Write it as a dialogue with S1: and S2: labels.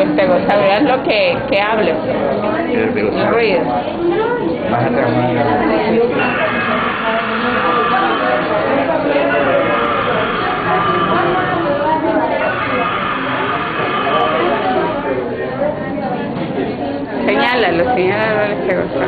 S1: Ortegoza, veas lo que hable. El ruido.
S2: Bájate a
S1: Señálalo al Ortegoza.